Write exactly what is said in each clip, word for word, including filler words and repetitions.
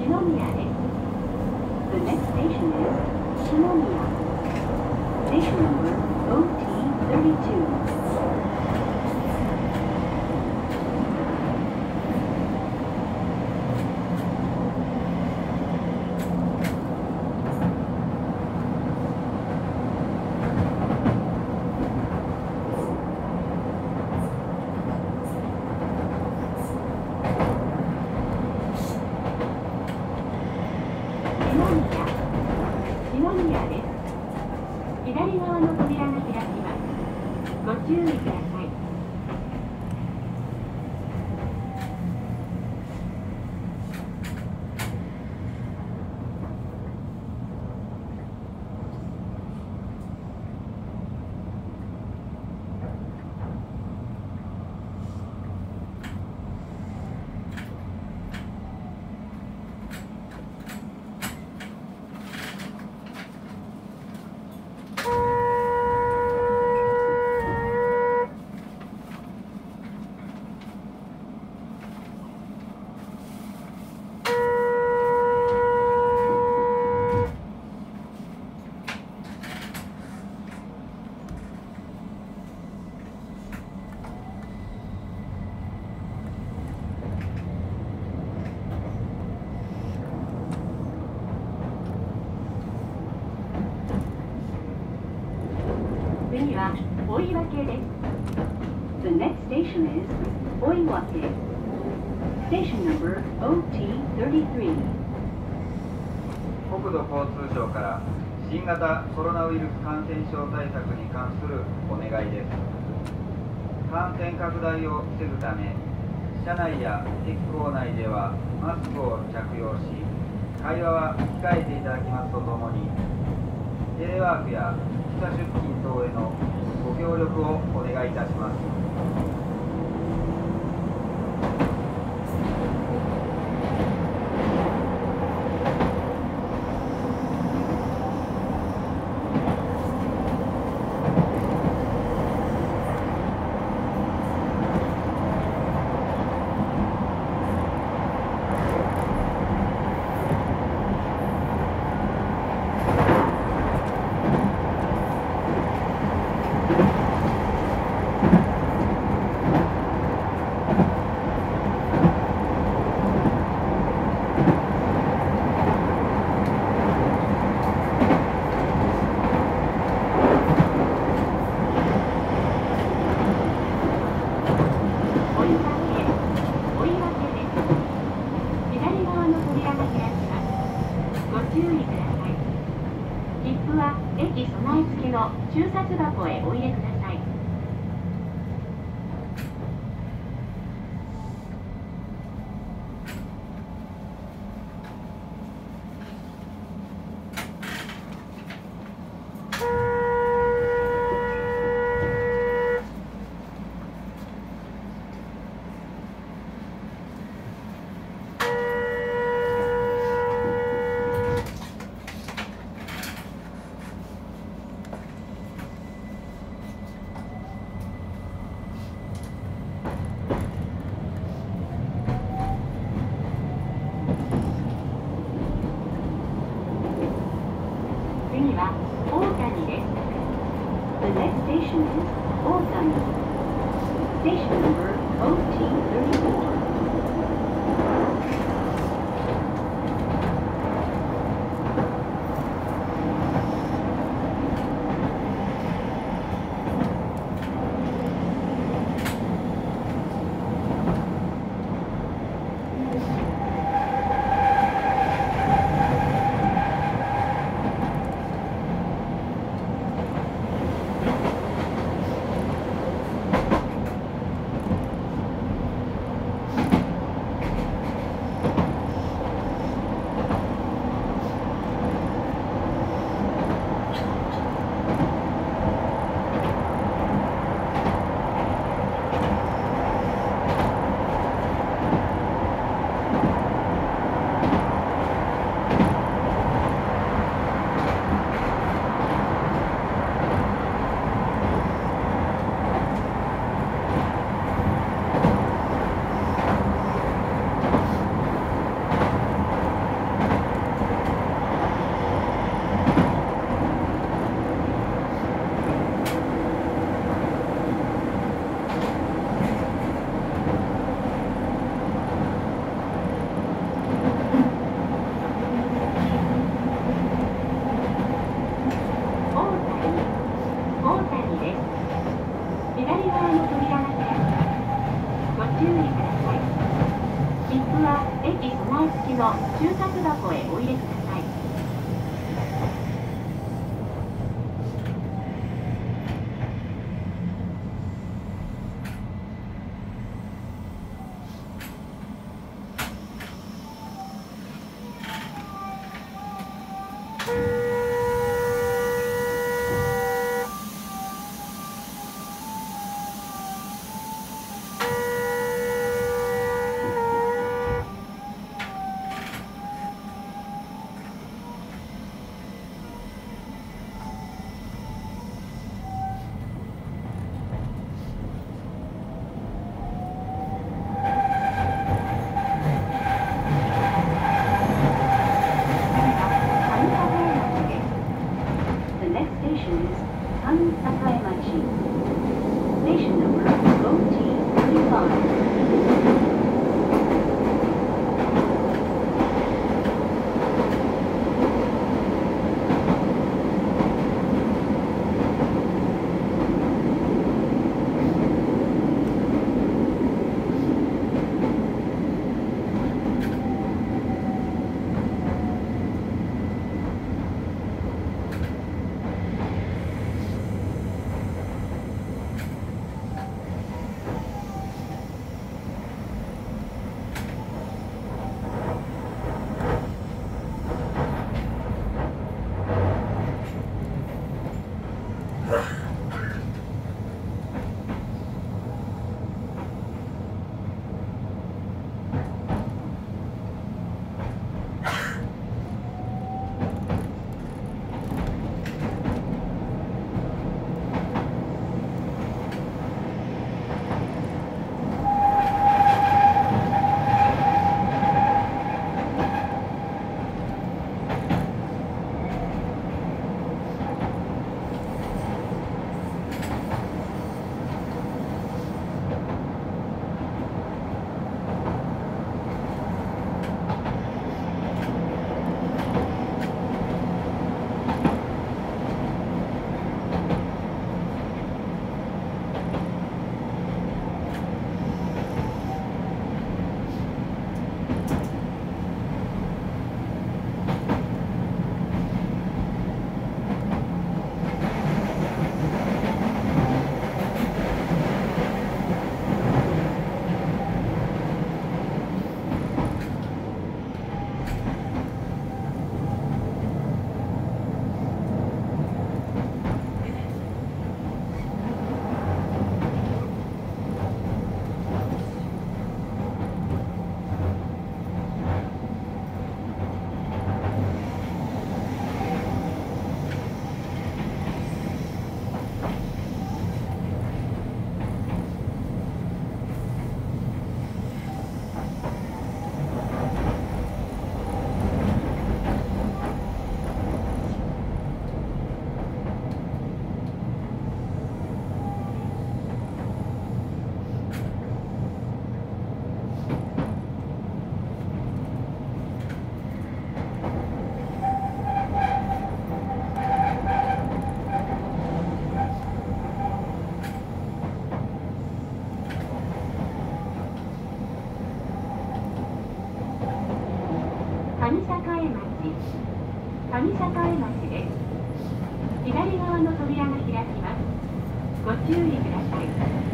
Shinomiya です。The next station is Shinomiya. Station number O T thirty-two. 左側の扉が開きます。ご注意ください。次は追分です。The next station is 追分。Station number O T thirty-three. 国土交通省から新型コロナウイルス感染症対策に関するお願いです。感染拡大を防ぐため、車内や駅構内ではマスクを着用し、会話は控えていただきますとともに、テレワークや出社出勤等へのご協力をお願いいたします。駅備え付けの駐札箱へお入れください。次は大谷です。The next station is 大谷。Station number O T thirty-four. 次駅備え付きの収穫箱へお入れください。 上栄町です。左側の扉が開きます。ご注意ください。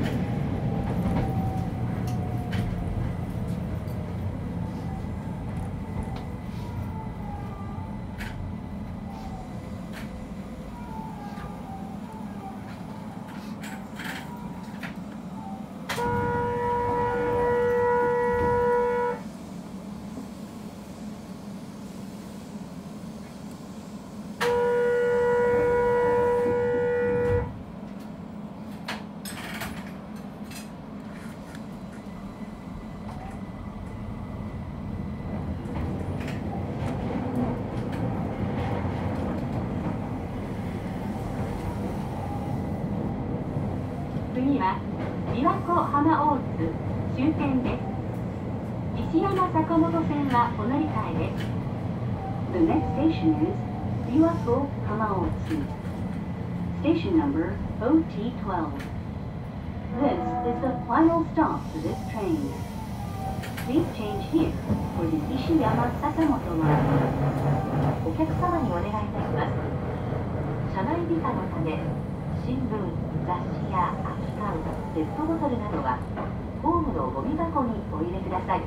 次は琵琶湖浜大津終点です。石山坂本線はお乗り換えです。 The next station is Biwako Hamaotsu. Station number O T twelve. This is the final stop for this train. Please change here for the Ishiyama Sakamoto line. お客様にお願いいたします。車内美化のため、新聞、雑誌や空き缶、ペットボトルなどはホームのゴミ箱にお入れください。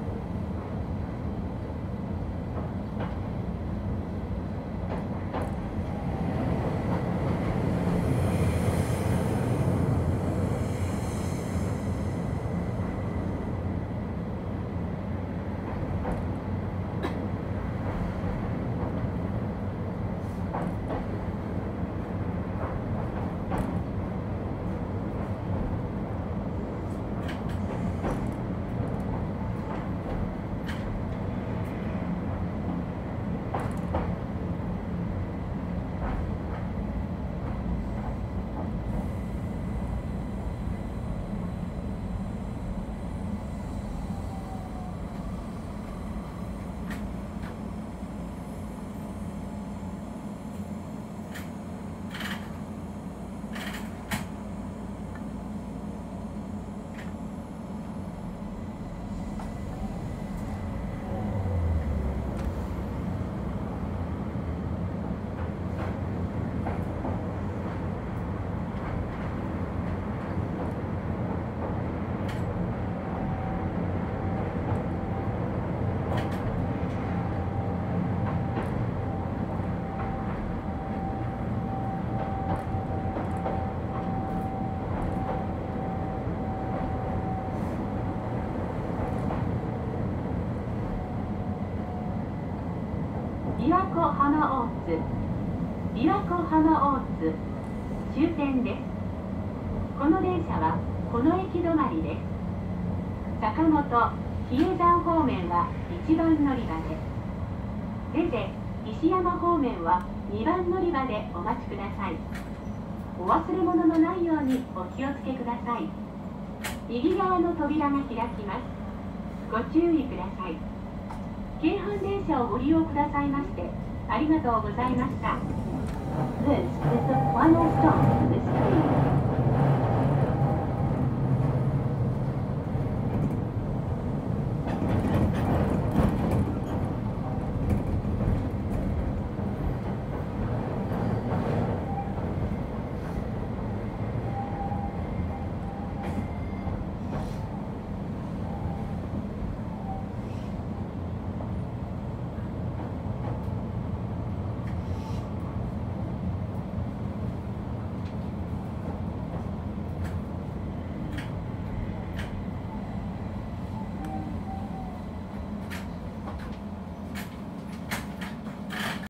琵琶湖浜大津、琵琶湖浜大津終点です。この電車はこの駅止まりです。坂本、比叡山方面はいちばん乗り場で、出て石山方面はにばん乗り場でお待ちください。お忘れ物のないようにお気をつけください。右側の扉が開きます。ご注意ください。京阪電車をご利用くださいましてありがとうございました。 This is the final stop for this train.